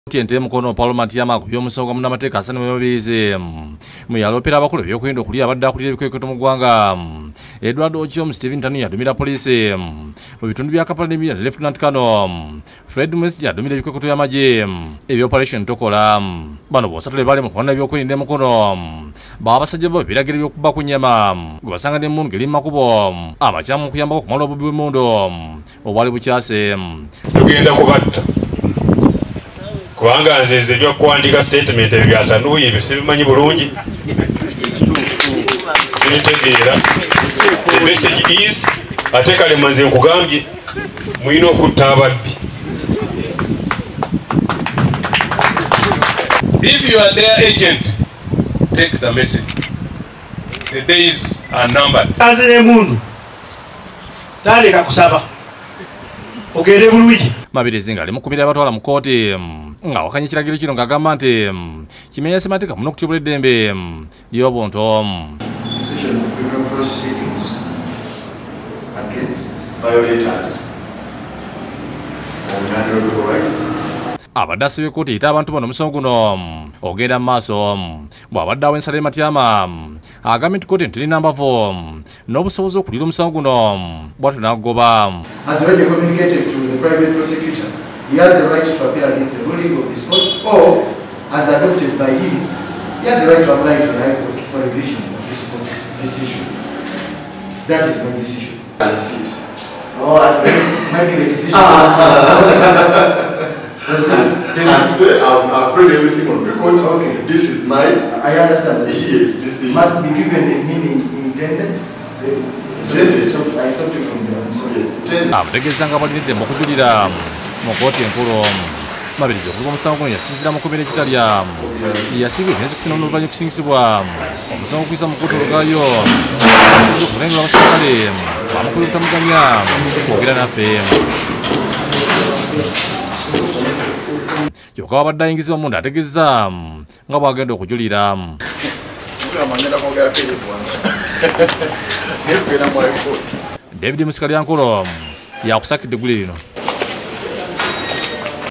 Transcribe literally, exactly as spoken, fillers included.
ento Mukono Paul Matyama ku by'omusango munnamateeka Hassan Male Mabiirizi mu Yaloopa abakulu ebyokwerinda okulya abadde akulira ebikweketo mu ggwanga Edward Ochoom Stephen Tani adumira poliisi mu bitundu bya Kampala n'ebirala Lieutenant Colonel Fred Mwezi adumira ebikweketo by'amagye ebyoperation tokola bano bonsatule bali mu kulwana ebyokwerinda Mukono baabasajja bo ebiragiro by'okuba ku nnyama gwe basanga n'emmundu ngeri mu makubo amakyamu okuyambako okumala obubbi bw'emmundu obwali bukyase tugenda kubatta kubanga nze ebyokuwandiika statement ebyatanuuye ebyo sibimanyi bulungi sibitegeera the message is ate kale manze nkugambye muyina okutta ababbi. If you are their agent, take the message. The days are numbered. Kanze n'emmundu tandika kusaba ogende bulungi. Mabiriizi ng'ali mu kubira abatwala mu kkooti nga wakanya ekiragiro kino ng'agamba nti kimenya ssemateeka muno okutyobula eddembe ly'obuntu. Abadde asabye kkooti eyita abantu bano omusango guno ogenda mu maaso bw'abadde awo ensala Matyama agambye nti kkooti terina mbavu n'obusobozi okuliira omusango guno bw'atyo n'agoba. Has already communicated to the private prosecutor. He has a right to appeal against the ruling of this court, or, as adopted by him, he has a right to apply to the High Court for revision of this court's decision. That is my decision. That's it. Oh, maybe the decision. And say, I've read everything on record. Okay. This is my. I understand. Yes, this is. Must be given the meaning intended. Intended. I stopped you from there. Yes, intended. Abategeezezza nga balidde mu kujulira mu kkooti enkulu Mabiriizi okuva omusango guno yasinzira mu kkomera ekitalya yasiibwa ebyezi kufuna n'oluvannyuma okusingisibwa omusango okuyisa mu kkooti olugalayo asabye okulengera abasirikale bamukulu butamuganya kwogera naffe. Kyokka wabadde ayingizibwa munda ategeezezza nga bw'agenda okujulira. David Musikali Yankolo yakusakidde eggulu lino.